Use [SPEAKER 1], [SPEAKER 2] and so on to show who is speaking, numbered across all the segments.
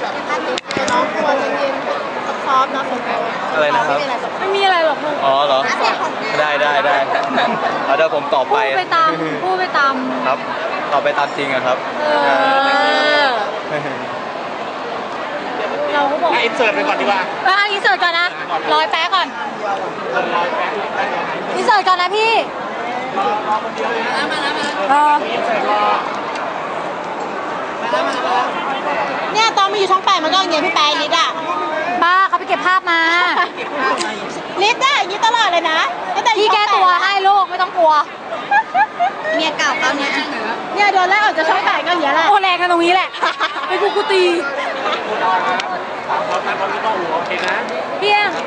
[SPEAKER 1] น้องควรเย็นๆซอฟๆนะคน
[SPEAKER 2] อะไรนะครับ
[SPEAKER 1] ไม่มีอะไรหรอก
[SPEAKER 2] อ๋อเหรอได้เอาเดี๋ยวผมตอบไป
[SPEAKER 1] พูดไปตาม
[SPEAKER 2] ครับตอบไปตามจริงอะครับ
[SPEAKER 1] เราก็บอก
[SPEAKER 3] อินเสิร์ตไปก่อนดีกว่า
[SPEAKER 1] อินเสิร์ตก่อนนะร้อยแป๊ก่อนอินเสิร์ตก่อนนะพี่เนี่ยตอนมาอยู่ช่อง8มันก็อย่างเงี้ยพี่แปรลิศอ่ะบ้าเขาไปเก็บภาพมาลิศได้อย่างนี้ตลอดเลยนะพี่แก้ตัวให้ลูกไม่ต้องกลัวเมียเก่าเขาเนี่ยโดนไล่ออกจากช่อง8ก็อย่างเงี้ยแหละโอ้แรงกันตรงนี้แหละไอ้กูตี
[SPEAKER 3] เราทำตอนนี้ก็โอเคนะ
[SPEAKER 1] เพียง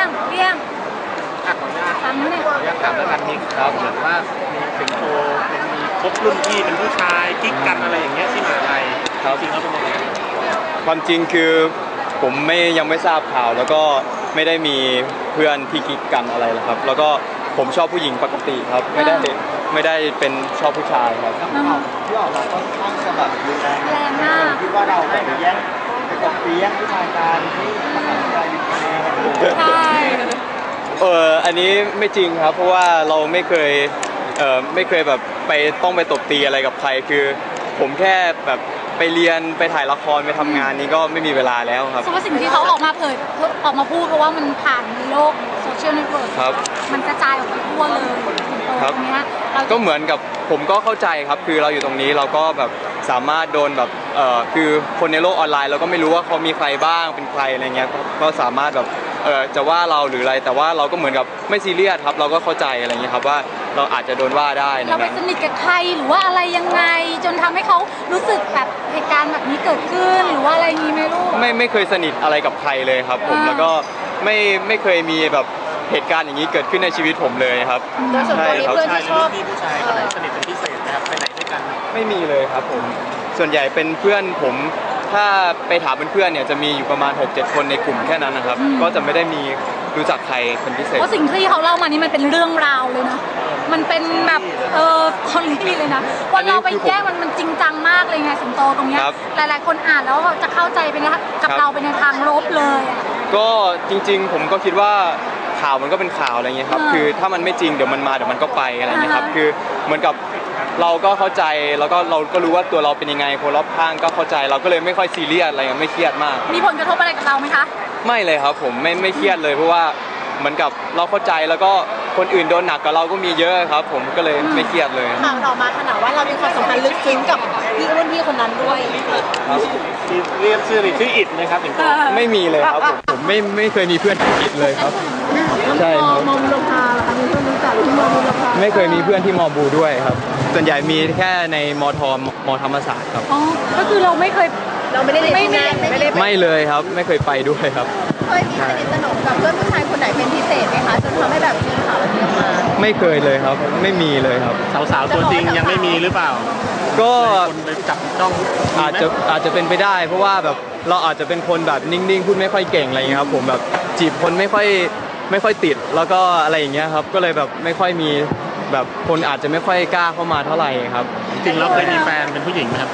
[SPEAKER 1] ฟังเนี่ย
[SPEAKER 3] อยากถามแล้วกันมีข่าวเหมือนว่ามีสิงโตเป็นมีคบรุ่นพี่เป็นผู้ชายกิ๊กกันอะไรอย่างเงี้ยที่มหาลัยจริงแล้วเป็นยังไง
[SPEAKER 2] ความจริงคือผมยังไม่ทราบข่าวแล้วก็ไม่ได้มีเพื่อนที่กิ๊กกันอะไรหรอกครับแล้วก็ผมชอบผู้หญิงปกติครับไม่ได้เป็นชอบผู้ชายครับ
[SPEAKER 4] ที่ออกมาค่อนข้างจะแบบแรง
[SPEAKER 1] มาก
[SPEAKER 4] คิดว่าเราแบบแย่งผู้ชายกันที่มหาวิทยาลัย
[SPEAKER 1] ใช่
[SPEAKER 2] อันนี้ไม่จริงครับเพราะว่าเราไม่เคยแบบต้องไปตบตีอะไรกับใครคือผมแค่แบบไปเรียนไปถ่ายละครไปทำงานนี้ก็ไม่มีเวลาแล้วครับ
[SPEAKER 1] เพราะว่าสิ่งที่เขาออกมาพูดเพราะว่ามันผ่านในโลกโซเชียลเน็ตเวิร์กมันกระจายออกไปทั่วเลยตรงนี้
[SPEAKER 2] ก็เหมือนกับผมก็เข้าใจครับคือเราอยู่ตรงนี้เราก็แบบสามารถโดนแบบคือคนในโลกออนไลน์เราก็ไม่รู้ว่าเขามีใครบ้างเป็นใครอะไรเงี้ยก็สามารถแบบจะว่าเราหรืออะไรแต่ว่าเราก็เหมือนกับไม่ซีเรียสครับเราก็เข้าใจอะไรเงี้ยครับว่าเราอาจจะโดนว่าได้
[SPEAKER 1] เราไปสนิทกับใครหรือว่าอะไรยังไงจนทำให้เขารู้สึกแบบเหตุการณ์แบบนี้เกิดขึ้นหรือว่าอะไรนี้ไหมลูก
[SPEAKER 2] ไม่เคยสนิทอะไรกับใครเลยครับผมแล้วก็ไม่เคยมีแบบเหตุการณ์อย่างนี้เกิดขึ้นในชีวิตผมเลยครับ
[SPEAKER 1] ใช่ครับ
[SPEAKER 3] เพื่อนที่ชอบผู้ชายคนไหนสนิทเป็นพิเศษนะครับไปไหนด้วยกัน
[SPEAKER 2] ไม่มีเลยครับผมส่วนใหญ่เป็นเพื่อนผมถ้าไปถามเพื่อนๆเนี่ยจะมีอยู่ประมาณ 6-7 คนในกลุ่มแค่นั้นนะครับก็จะไม่ได้มีรู้จักใครเป็นพิเศษ
[SPEAKER 1] เพราะสิ่งที่เขาเล่ามานี่มันเป็นเรื่องราวเลยนะมันเป็นแบบคอนรีเลยนะวันเราไปแก้มันจริงจังมากเลยไงสิงโตตรงเนี้ยหลายๆคนอ่านแล้วจะเข้าใจเป็นกับเราเป็นในทางลบเลย
[SPEAKER 2] ก็จริงๆผมก็คิดว่าข่าวมันก็เป็นข่าวอะไรเงี้ยครับคือถ้ามันไม่จริงเดี๋ยวมันมาเดี๋ยวมันก็ไปอะไรเงี้ยครับคือเหมือนกับเราก็เข้าใจแล้วก็เราก็รู้ว่าตัวเราเป็นยังไงคนรอบข้างก็เข้าใจเราก็เลยไม่ค่อยซีเรียสอะไรไม่เครียดมาก
[SPEAKER 1] มีผลกระทบอะไรกับเราไหมคะ
[SPEAKER 2] ไม่เลยครับผมไม่เครียดเลยเพราะว่าเหมือนกับเราเข้าใจแล้วก็คนอื่นโดนหนักกับเราก็มีเยอะครับผมก็เลยไม่เครียดเลย
[SPEAKER 1] ข่าวออกมาขนาดว่าเรามีความสัมพันธ์ลึกซึ้งกับรุ่นพี่คนนั้นด้วย
[SPEAKER 3] เรียกชื่ออิดนะครับถึง
[SPEAKER 2] ไม่มีเลยครับผมไม่เคยมีเพื่อนอิดเลยครับใช่ครับ
[SPEAKER 1] มอบุรพาล่ะคะมีเพื่อนรู้จักที่มอบุรพา
[SPEAKER 2] ไม่เคยมีเพื่อนที่มอบูด้วยครับส่วนใหญ่มีแค่ในมธรรมศาสตร์ครับ
[SPEAKER 1] อ๋อก็คือเราไม่ได้
[SPEAKER 2] ไม่เลยครับไม่เคยไปด้วยครับ
[SPEAKER 1] เคยมีสนิทสนมกับเพื่อนผู้ชายคนไหนเป็นพิเศษไหมคะจนทำให้แบบมีข่าวแบบนี้มา
[SPEAKER 2] ไม่เคยเลยครับไม่มีเลยครับ
[SPEAKER 3] สาวๆตัวจริงยังไม่มีหรือเปล่า
[SPEAKER 2] ก็
[SPEAKER 3] คนไปจับต้อง
[SPEAKER 2] อาจจะเป็นไปได้เพราะว่าแบบเราอาจจะเป็นคนแบบนิ่งๆพูดไม่ค่อยเก่งอะไรอย่างเงี้ยครับผมแบบจีบคนไม่ค่อยติดแล้วก็อะไรอย่างเงี้ยครับก็เลยแบบไม่ค่อยมีแบบคนอาจจะไม่ค่อยกล้าเข้ามาเท่าไหร่ครับ
[SPEAKER 3] จริงแล้วเคยมีแฟนเป็นผู้หญิงไหมครับ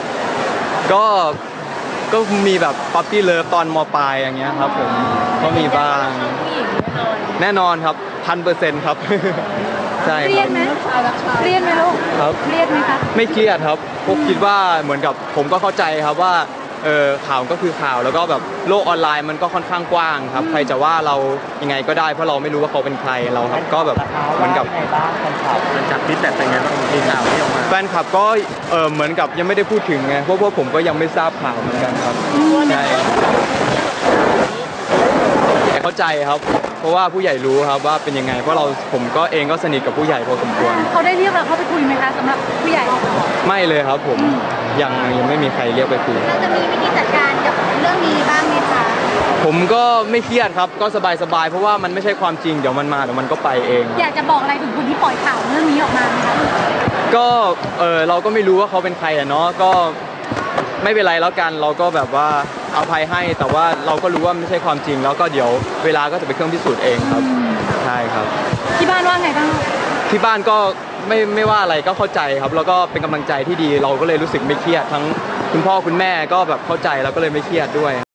[SPEAKER 2] ก็มีแบบป๊อปปี้เลิฟตอนม.ปลายอย่างเงี้ยครับผมก็มีบ้างแน่นอนครับ1,000%ครับใช่
[SPEAKER 1] เครียดไหมลูก
[SPEAKER 2] ครับ
[SPEAKER 1] เครียดไหมคะ
[SPEAKER 2] ไม่เครียดครับพวกคิดว่าเหมือนกับผมก็เข้าใจครับว่าข่าวก็คือข่าวแล้วก็แบบโลกออนไลน์มันก็ค่อนข้างกว้างครับใครจะว่าเรายังไงก็ได้เพราะเราไม่รู้ว่าเขาเป็นใครเราครับก็แบบเหมือนกับ
[SPEAKER 3] มันจับฟีดแบ็กเป็นไงบ้างมีข่าวที่ออกมา
[SPEAKER 2] แฟนคลับก็เหมือนกับยังไม่ได้พูดถึงไงเพราะว่าผมก็ยังไม่ทราบข่าวเหมือนกันครับใช่เข้าใจครับเพราะว่าผู้ใหญ่รู้ครับว่าเป็นยังไงเพราะผมก็เองก็สนิทกับผู้ใหญ่พอสมควร
[SPEAKER 1] เขาได้เรียกเราเข้าไปคุยไหมคะสำหรับผู้ใหญ่
[SPEAKER 2] ไม่เลยครับผมยังไม่มีใครเรียกไปคุย
[SPEAKER 1] เราจะมีวิธีจัดการกับเรื่องนี้บ้างไหมคะ
[SPEAKER 2] ผมก็ไม่เครียดครับก็สบายเพราะว่ามันไม่ใช่ความจริงเดี๋ยวมันมาเดี๋ยวมันก็ไปเอง
[SPEAKER 1] อยากจะบอกอะไรถึงคนที่ปล่อยข่าวเรื่องนี้ออกมาไหมคะ
[SPEAKER 2] ก็เราก็ไม่รู้ว่าเขาเป็นใครอะเนาะก็ไม่เป็นไรแล้วกันเราก็แบบว่าอภัยให้แต่ว่าเราก็รู้ว่าไม่ใช่ความจริงแล้วก็เดี๋ยวเวลาก็จะเป็นเครื่องพิสูจน์เองครับใช่ครับ
[SPEAKER 1] ที่บ้านว่าไงบ้าง
[SPEAKER 2] ที่บ้านก็ไม่ว่าอะไรก็เข้าใจครับแล้วก็เป็นกำลังใจที่ดีเราก็เลยรู้สึกไม่เครียดทั้งคุณพ่อคุณแม่ก็แบบเข้าใจแล้วก็เลยไม่เครียดด้วย